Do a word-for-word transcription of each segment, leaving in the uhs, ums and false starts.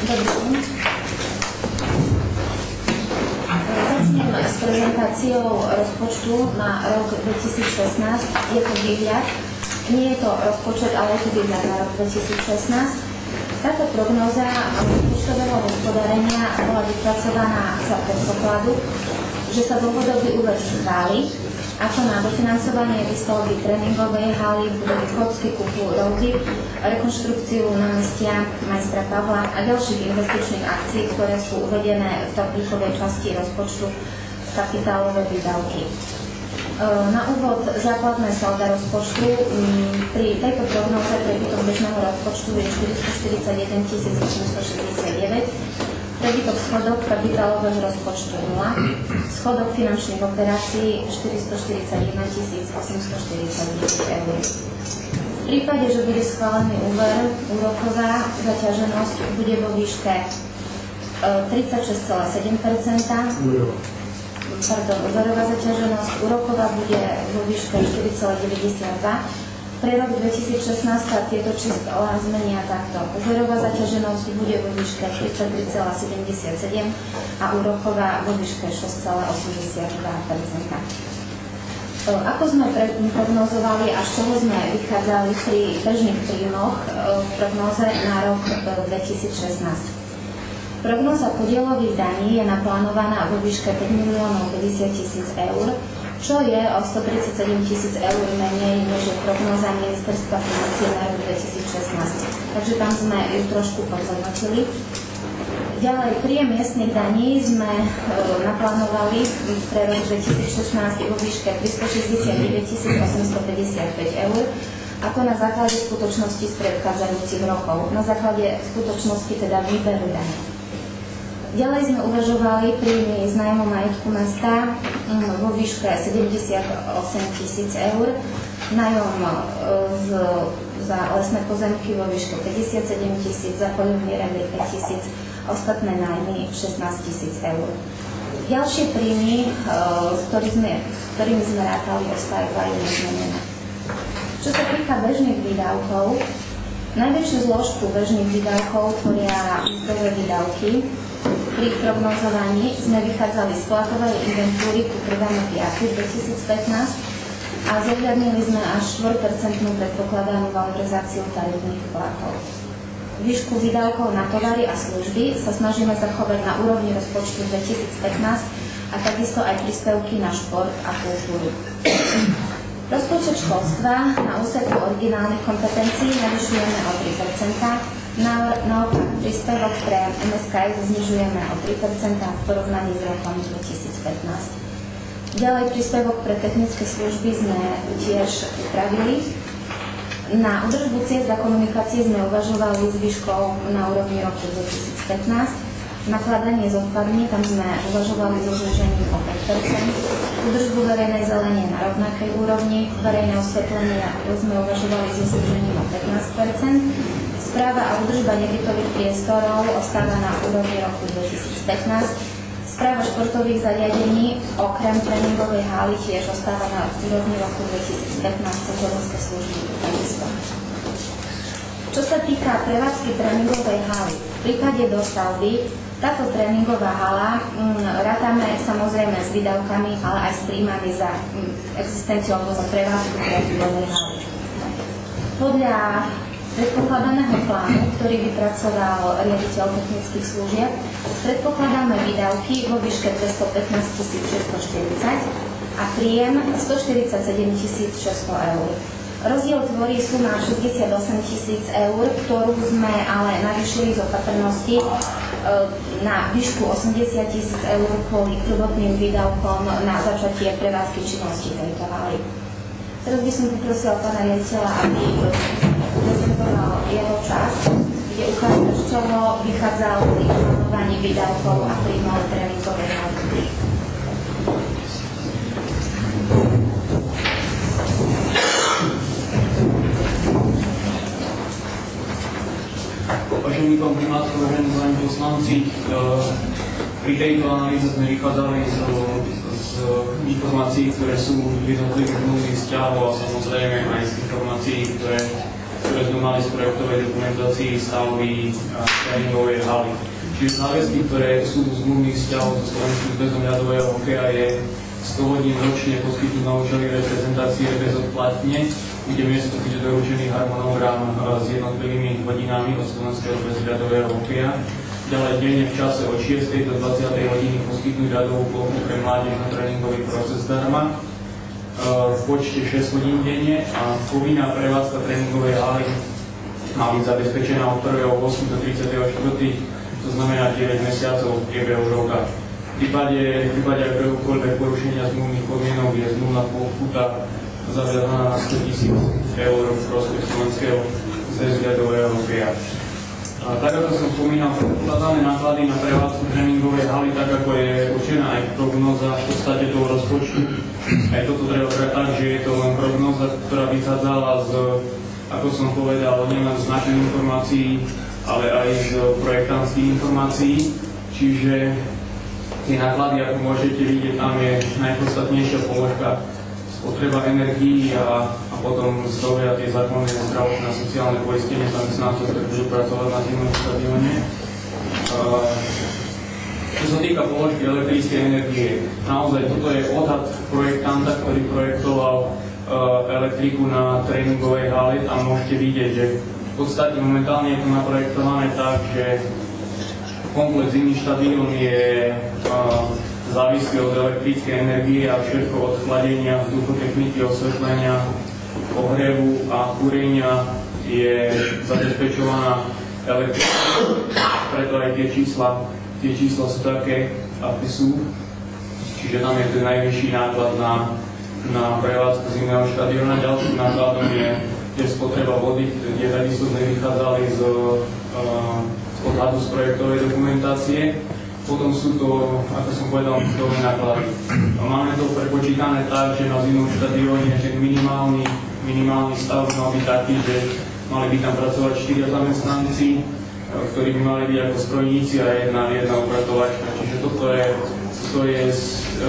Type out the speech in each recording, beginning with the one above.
Dobrý. Začnem s prezentáciou rozpočtu na rok dvetisícšestnásť. Je to výhľad. Nie je to rozpočet, ale je to výhľad na rok dvetisícšestnásť. Táto prognóza rozpočtového hospodárenia bola vypracovaná za predpokladu, že sa dlhodobý úver schváli, ako na dofinancovanie výstavby tréningovej haly, budovy Chodsky, kúpu Roudy, rekonštrukciu námestia Majstra Pavla a ďalších investičných akcií, ktoré sú uvedené v tabulkovej časti rozpočtu kapitálové výdavky. Na úvod základné salda rozpočtu pri tejto prognoze prebytok bežného rozpočtu je štyristoštyridsaťjeden tisíc osemstošesťdesiatdeväť, prebytok schodok kapitálového rozpočtu nula, schodok finančných operácií štyristoštyridsaťjeden tisíc osemstoštyridsaťdeväť eur. V prípade, že bude schválený úver, úroková zaťaženosť bude vo výške tridsaťšesť celá sedem percenta, pardon, úverová zaťaženosť úroková bude vo výške štyri celá deväťdesiatdva percenta. Pre rok dvetisícšestnásť sa tieto čísla zmenia takto. Úverová zaťaženosť bude vo výške tridsaťtri celá sedemdesiatsedem percenta a úroková vo výške šesť celá osemdesiatdva percenta. Ako sme prognozovali a z čoho sme vychádzali pri bežných príjmoch v prognoze na rok dvetisícšestnásť? Prognóza podielových daní je naplánovaná vo výške päť miliónov päťdesiat tisíc eur, čo je o stotridsaťsedem tisíc eur menej než je prognóza Ministerstva financií na rok dvetisícšestnásť. Takže tam sme ju trošku podhodnotili. Ďalej, príjem miestnych daní sme e, naplánovali pre rok dvetisícšestnásť vo výške tristošesťdesiatdeväť tisíc osemstopäťdesiatpäť eur, ako na základe skutočnosti z predchádzajúcich rokov, na základe skutočnosti teda výberu daní. Ďalej sme uvažovali príjmy z nájmu majetku mesta vo výške sedemdesiatosem tisíc eur, nájom z, za lesné pozemky vo výške päťdesiatsedem tisíc, za poľovný remír päť tisíc, ostatné nájmy šestnásť tisíc eur. Ďalšie príjmy, s ktorými sme, s ktorými sme rátali, ostávajú nezmenené. Čo sa týka bežných výdavkov, najväčšiu zložku bežných výdavkov tvoria mzdové výdavky. Pri prognozovaní sme vychádzali z platovej inventúry ku prvému piateho dvetisícpätnásť a zohľadnili sme až štyri percentnú predpokladanú valorizáciu tarifných platov. Výšku výdavkov na tovary a služby sa snažíme zachovať na úrovni rozpočtu dvetisícpätnásť a takisto aj príspevky na šport a kultúru. Rozpočet školstva na úseku originálnych kompetencií navyšujeme o tri percentá, naopak príspevok pre em es ká es znižujeme o tri percentá v porovnaní s rokom dvetisícpätnásť. Ďalej príspevok pre technické služby sme tiež upravili. Na údržbu ciest a komunikácie sme uvažovali s výškou na úrovni roku dvetisícpätnásť. Nakladanie s odpadmi, tam sme uvažovali so znížením o päť percent. Údržbu verejnej zelenie na rovnakej úrovni, verejné osvetlenie sme uvažovali so znížením o pätnásť percent. Správa a údržba nebytových priestorov ostáva na úrovni roku dvetisícpätnásť. Správa športových zariadení okrem tréningovej haly tiež ostáva na úrovni roku dvetisícpätnásť, cestovné služby takisto. Čo sa týka prevádzky tréningovej haly, v prípade dostavby táto tréningová hala m, rátame samozrejme s výdavkami, ale aj s príjmami za m, existenciu alebo za prevádzku tréningovej haly. Podľa predpokladaného plánu, ktorý vypracoval riaditeľ technických služieb, predpokladáme výdavky vo výške dvestopätnásť tisíc šesťstoštyridsať a príjem stoštyridsaťsedem tisíc šesťsto eur. Rozdiel tvorí suma šesťdesiatosem tisíc eur, ktorú sme ale navýšili z opatrnosti na výšku osemdesiat tisíc eur kvôli prvotným výdavkom na začatie prevádzky činnosti tejto haly. Teraz by som poprosila pána riaditeľa, aby prezentoval jeho časť, kde ukáže, z čoho vychádzal pri plánovaní výdavkov a príjmov tréningovej haly. Vážený pán primátor, vážení páni poslanci, pri tejto analýze sme vychádzali z, z informácií, ktoré sú v jednotlivých zmluvných vzťahov a samozrejme aj z informácií, ktoré ktoré sme mali z projektovej dokumentácii stavby tréningovej haly. Čiže záväzky, ktoré sú z zmluvných vzťahov so Slovenským zväzom ľadového hokeja, je sto hodín ročne poskytnúť na účely reprezentácie bezodplatne. Bude miesto, kde je doručený harmonogram s jednotlivými hodinami od Slovenského zväzu ľadového hokeja. Ďalej denne v čase od šiestej do dvadsiatej hodiny poskytnúť ľadovú plochu pre mládež na tréningový proces zdarma v počte šesť hodín denne a povinná prevádzka tréningovej haly má byť zabezpečená od prvého ôsmeho do tridsiateho štvrtého to znamená deväť mesiacov v priebehu roka. V prípade, v prípade akéhokoľvek porušenia zmluvných podmienok je zmluvná pokuta zaviazaná na sto tisíc eur v prospech Slovenského zväzu ľadového hokeja. Tak ako som spomínal, predpokladané náklady na prevádzku tréningovej haly, tak ako je určená aj prognoza v podstate toho rozpočtu. Aj toto treba brať tak, že je to len prognoza, ktorá vychádzala z, ako som povedal, nielen z našich informácií, ale aj z projektantských informácií. Čiže tie náklady, ako môžete vidieť, tam je najpodstatnejšia položka spotreba energií a, a potom zdroje a tie zákonné zdravotné a sociálne poistenie zamestnancov, ktoré budú pracovať na zimnom štadióne. Uh, čo sa týka položky elektrickej energie, naozaj toto je odhad projektanta, ktorý projektoval uh, elektriku na tréningovej hale a môžete vidieť, že v podstate momentálne je to naprojektované tak, že komplet zimný štadión je uh, závislí od elektrickej energie a všetko od chladenia, vzduchotechniky, osvetlenia, ohrevu a kúrenia je zabezpečovaná elektrikou. Preto aj tie čísla, tie čísla sú také, aké sú. Čiže tam je ten najvyšší náklad na, na prevádzku zimného štadióna. Ďalším nákladom je, je spotreba vody, kde takisto sme vychádzali z, uh, z odhadu z projektovej dokumentácie. Potom sú to, ako som povedal, mzdové náklady. Máme to prepočítané tak, že na zimnom štadióne ten minimálny, minimálny stav mal byť taký, že mali by tam pracovať štyria zamestnanci, ktorí by mali byť ako strojníci a jedna, jedna upratovačka. Čiže toto je, toto je uh,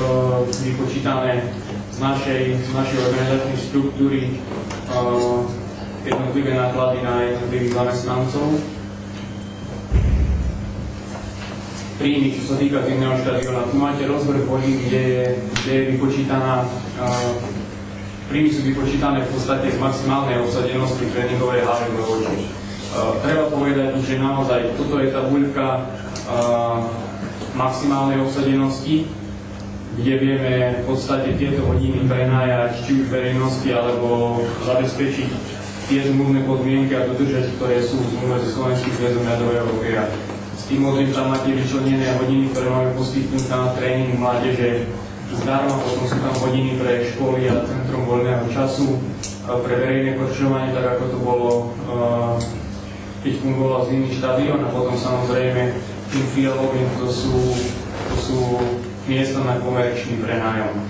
vypočítané z našej, z našej organizačnej štruktúry uh, jednotlivé náklady na jednotlivých zamestnancov. Príjmy, čo sa týka zimného štadióna. Tu máte rozvrh hodín, kde je, kde je vypočítaná, uh, príjmy sú vypočítané v podstate z maximálnej obsadenosti tréningovej haly v Levoči. Uh, treba povedať, že naozaj toto je tabuľka uh, maximálnej obsadenosti, kde vieme v podstate tieto hodiny prenajať či už verejnosti, alebo zabezpečiť tie zmluvné podmienky a dodržať, ktoré sú v zmluve so Slovenským zväzom ľadového hokeja. Tým modrým tam máte vyčlenené hodiny, ktoré máme poskytnúť na tréning mládeže zdarma, potom sú tam hodiny pre školy a centrum voľného času, pre verejné korčovanie, tak ako to bolo, keď fungoval zimný štadión, a potom samozrejme tým fialovým to sú, to sú miesta na komerčný prenájom.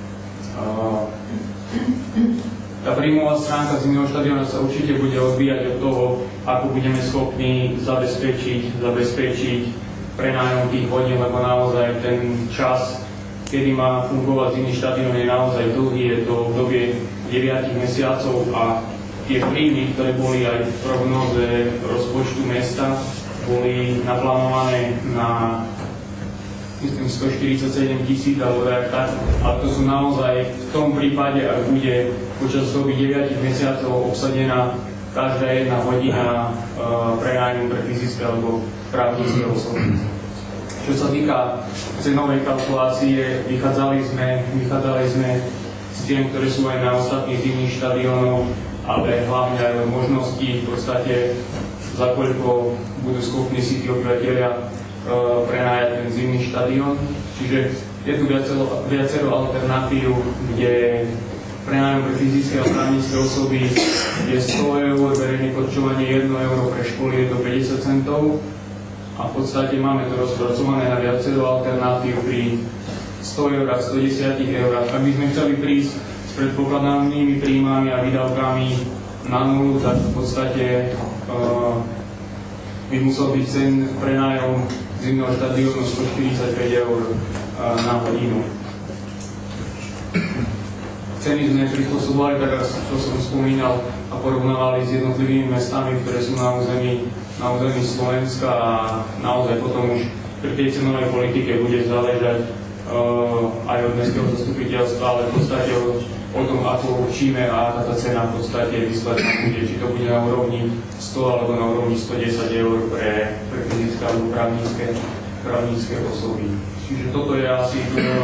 Tá príjmová stránka zimného štadióna sa určite bude odvíjať od toho, ako budeme schopní zabezpečiť, zabezpečiť prenájom tých hodín, lebo naozaj ten čas, kedy má fungovať zimný štadión, je naozaj dlhý, je to v dobie deviatich mesiacov a tie príjmy, ktoré boli aj v prognoze rozpočtu mesta, boli naplánované na myslím stoštyridsaťsedem tisíc alebo tak, ale to sú naozaj v tom prípade, ak bude počas doby deviatich mesiacov obsadená každá jedna hodina uh, prenájmu pre fyzické alebo právnické osoby. Čo sa týka cenovej kalkulácie, vychádzali sme, vychádzali sme z tiem, ktoré sú aj na ostatných zimných štadiónov, ale hlavne aj o možnosti v podstate, za koľko budú schopní si tí obyvateľia prenájať ten zimný štadión. Čiže je tu viacero, viacero alternatív, kde prenájom pre fyzické a právnické osoby je sto eur, verejné korčovanie jedno euro, pre školy je to päťdesiat centov a v podstate máme to rozpracované na viacero alternatív pri sto eurách, stodesať eurách. Ak by sme chceli prísť s predpokladanými príjmami a výdavkami na nulu, tak v podstate uh, by musel byť cen prenájom zimného štadiónu stoštyridsaťpäť eur na hodinu. ceny sme prispôsobovali, tak ako som spomínal, a porovnávali s jednotlivými mestami, ktoré sú na území, na území Slovenska, a naozaj potom už pri tej cenovej politike bude záležať uh, aj od mestského zastupiteľstva, ale v podstate o, o tom, ako určíme a aká tá cena v podstate výsledná bude, či to bude na úrovni sto alebo na úrovni sto desať eur pre, pre fyzické alebo právnické, právnické osoby. Čiže toto je asi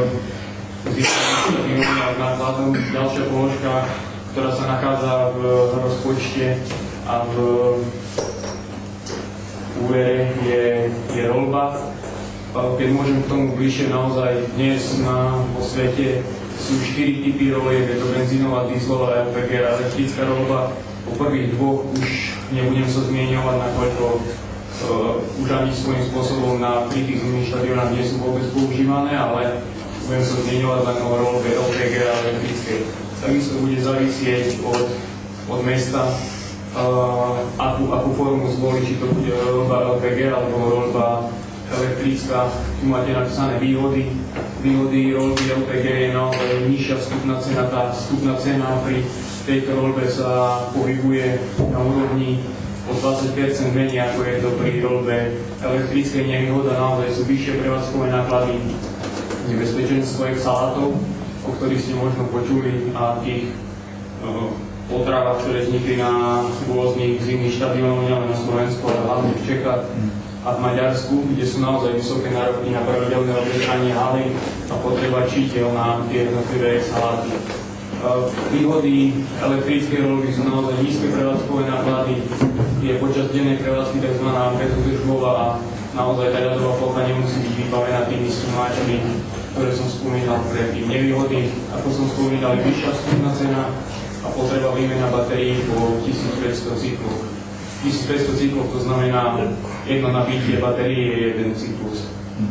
nákladom. Ďalšia položka, ktorá sa nachádza v rozpočte a v úvere, je, je roľba. Keď môžem k tomu bližšie, naozaj dnes na, vo svete sú štyri typy rolieb, je to benzínová, dieselová, el pé gé a elektrická roľba. Po prvých dvoch už nebudem sa zmieňovať, nakoľko uh, už ani svojím spôsobom na pri tých zimných štadionách nie sú vôbec používané, ale budem sa zmieňovať len o roľbe el pé gé a elektrickej. Takisto bude závisieť od, od mesta, uh, akú, akú formu zvolí, či to bude roľba el pé gé alebo roľba elektrická. Tu máte napísané výhody. Výhody roľby el pé gé je naozaj nižšia vstupná cena. Tá vstupná cena pri tejto roľbe sa pohybuje na úrovni o dvadsať percent menej, ako je to pri roľbe elektrickej. Nevýhoda naozaj sú vyššie prevádzkové náklady, nebezpečenstvo exhalátov, o ktorých ste možno počuli, a tých uh, potravách, ktoré vznikli na rôznych zimných štadionoch, nielen na Slovensku, ale hlavne v Čechách a v Maďarsku, kde sú naozaj vysoké nároky na pravidelné obliekanie haly a potreba číteľ na tie jednotlivé exhaláty. Uh, výhody elektrickej roľby sú naozaj nízke prevádzkové náklady, je počas dennej prevádzky tzv. Bezúdržbová a naozaj tá ľadová plocha nemusí byť vybavená tými sumáčmi, ktoré som spomínal predtým. Nevýhody, ako som spomínal, je vyššia vstupná cena a potreba výmena batérií po tisícpäťsto cykloch. tisícpäťsto cyklov, to znamená jedno nabitie batérie je jeden cyklus.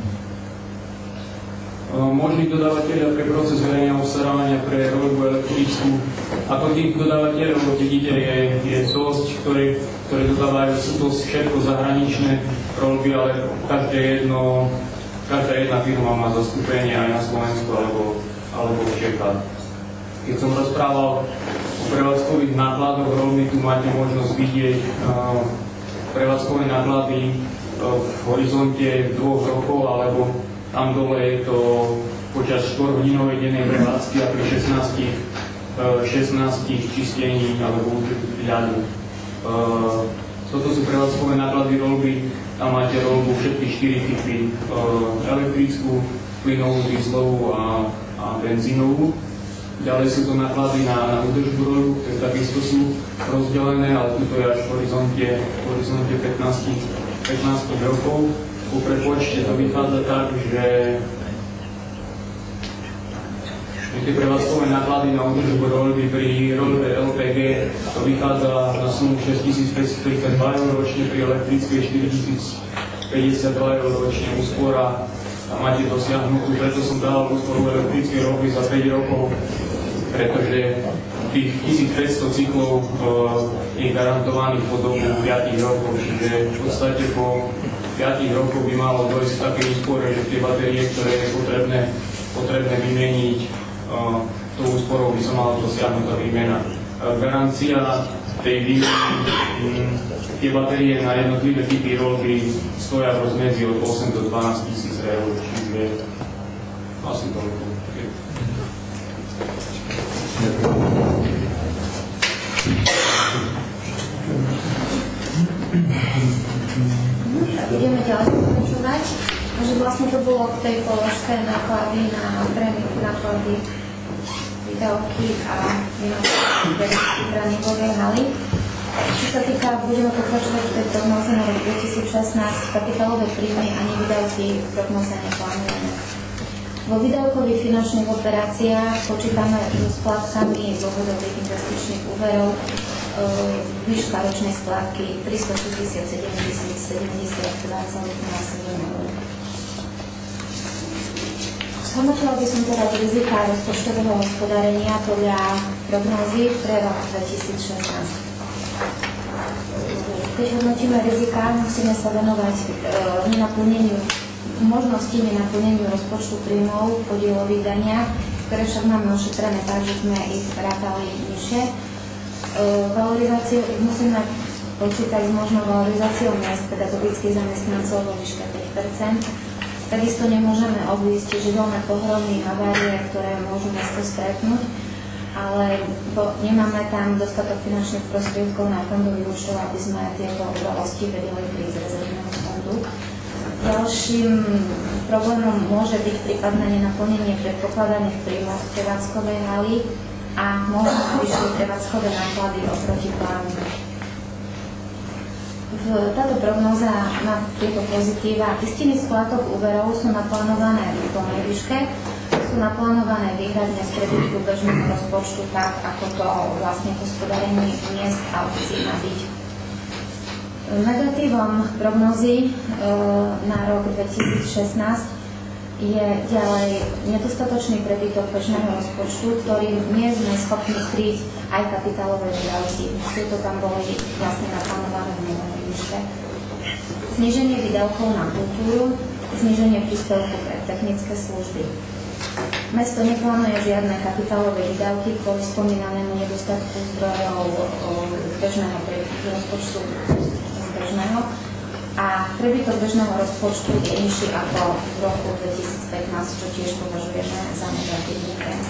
Možní dodávateľia pre proces verejného obstarávania pre roľbu elektrickú. Ako tých dodávateľov, vidíte, je, je dosť, ktoré, ktoré dodávajú, sú to všetko zahraničné roľby, ale každé jedno, každá jedna firma má zastúpenie aj na Slovensku alebo, alebo v Čechách. Keď som rozprával o prevádzkových nákladoch roľby, tu máte možnosť vidieť uh, prevádzkové náklady uh, v horizonte dvoch rokov, alebo tam dole je to počas štvorhodinovej dennej prevádzky a pri šestnástich, šestnástich čistení alebo ľadu. Toto sú prevádzkové náklady roľby. Tam máte roľbu všetky štyri typy. Elektrickú, plynovú, dieselovú a, a benzínovú. Ďalej sú to náklady na, na údržbu roľbu, ktoré takisto sú rozdelené, ale tuto je až v horizonte, v horizonte pätnásť rokov. Po prepočte to vychádza tak, že tie prevádzkové náklady na údržbu roľby pri roľbe el pé gé to vychádza na sumu šesťtisícpäťstotridsaťdva eur ročne, pri elektrickej štyritisícpäťdesiatdva eur ročne úspora. Tam máte dosiahnutú, preto som dal úsporu elektrickej roľby za päť rokov, pretože tých tisícpäťsto cyklov je garantovaných po dobu päť rokov, čiže v podstate po päť rokov by malo dojsť k takej úspore, že tie batérie, ktoré je potrebné, potrebné vymeniť, uh, tou úsporou by sa mala dosiahnuť tá výmena. Uh, garancia tej výmeny, um, tie batérie na jednotlivé typy roľby stoja v rozmedzi od osem do dvanásť tisíc eur, čiže asi toľko. Ideme ďalej pokračovať, že vlastne to bolo k tej položke náklady na tréning, náklady, výdavky a tréningovej haly. Čo sa týka, budeme pokračovať v tej prognoze na rok dvetisícšestnásť, kapitálové príjmy a nevýdavky v prognoze neplánujeme. Vo výdavkových finančných operáciách počítame so splátkami dlhodobých investičných úverov, výška ročnej splátky tristošesťdesiatsedem tisíc sedemdesiatdva celá nula sedem eur. Zhodnotila by som teraz rizika rozpočtového hospodárenia podľa prognózy pre rok dvetisícšestnásť. Keď hodnotíme rizika, musíme sa venovať e, nenaplneniu možnosti nenaplneniu rozpočtu príjmov v podielových daniach ktoré však máme ošetrené tak, že sme ich rátali nižšie. E, valorizáciu musíme počítať s možnou valorizáciou miest pedagogických zamestnancov vo výške päť percent. Takisto nemôžeme obísť živelné pohromy, havárie, ktoré môžu mesto stretnúť, ale bo nemáme tam dostatok finančných prostriedkov na fondový účtov, aby sme tieto udalosti vedeli prísť z rezervného fondu. Ďalším problémom môže byť prípadné nenaplnenie predpokladaných príjmov z prevádzkovej haly a možno vyššie prevádzkové náklady oproti plánu. Táto prognóza má tieto pozitíva. Istiny splatok úverov sú naplánované v plnej výške, sú naplánované výhradne z prebytku bežného rozpočtu tak, ako to vlastne hospodárenie miest a obcí má byť. Negatívom prognózy e, na rok dvetisícšestnásť je ďalej nedostatočný prebytok bežného rozpočtu, ktorým nie sme schopní kryť aj kapitálové výdavky. Tieto tam boli vlastne naplánované v minulej výške. Zníženie výdavkov na kultúru, zníženie príspevku pre technické služby. Mesto neplánuje žiadne kapitálové výdavky kvôli spomínanému nedostatku zdrojov bežného rozpočtu bežného a prebytok bežného rozpočtu je nižší ako v roku dvetisícpätnásť, čo tiež považujeme za negatívny trend.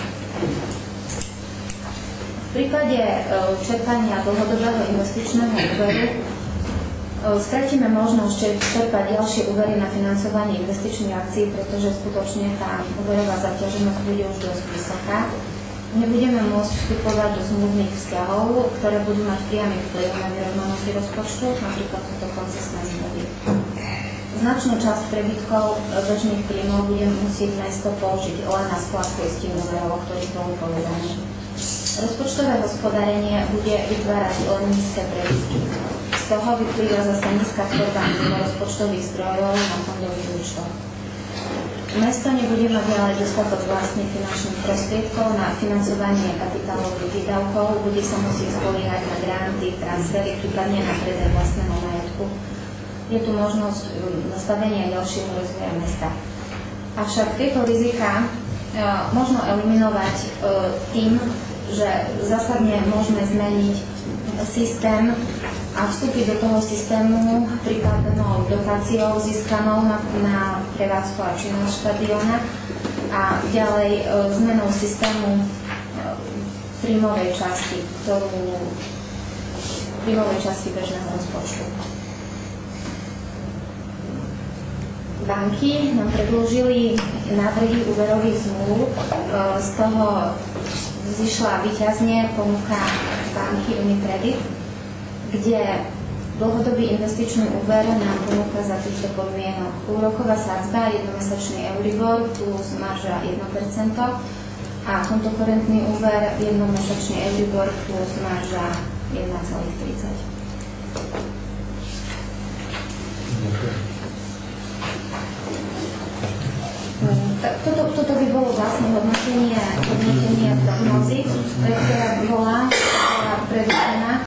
V prípade čerpania dlhodobého investičného úveru stratíme možnosť čerpať ďalšie úvery na financovanie investičných akcií, pretože skutočne tá úverová zaťaženosť bude už dosť vysoká. Nebudeme môcť vstupovať do zmluvných vzťahov, ktoré budú mať priamy vplyv na vyrovnanosti rozpočtu, napríklad sú to koncesné zmluvy. Značnú časť prebytkov bežných príjmov bude musieť mesto použiť len na splatku istín úverov, o ktorých bolo povedané. Rozpočtové hospodárenie bude vytvárať len nízke prebytky. Z toho vyplýva zase nízka tvorba rozpočtových zdrojov na fondových účtoch. Mesto nebude mať ďalej dostatok vlastných finančných prostriedkov na financovanie kapitálových výdavkov, bude sa musieť spoliehať na granty, transfery, prípadne na predaj vlastného majetku. Je tu možnosť nastavenia ďalšieho rozvoja mesta. Avšak tieto rizika e, možno eliminovať e, tým, že zásadne môžeme zmeniť systém a vstúpiť do toho systému prípadnou dotáciou získanou na, na prevádzku a činnosť štadióna a ďalej e, zmenou systému e, príjmovej časti, ktorú príjmovej časti bežného rozpočtu. Banky nám predložili návrhy úverových zmluv, e, z toho zišla víťazne ponuka banky Unicredit, kde dlhodobý investičný úver nám ponúka za týchto podmienok úroková sadzba, jednomesačný Euribor plus marža jedno percento a kontokorentný úver jednomesačný Euribor plus marža jeden celá tridsať. Toto, toto by bolo vlastne hodnotenie, hodnotenie prognózy, ktorá bola predložená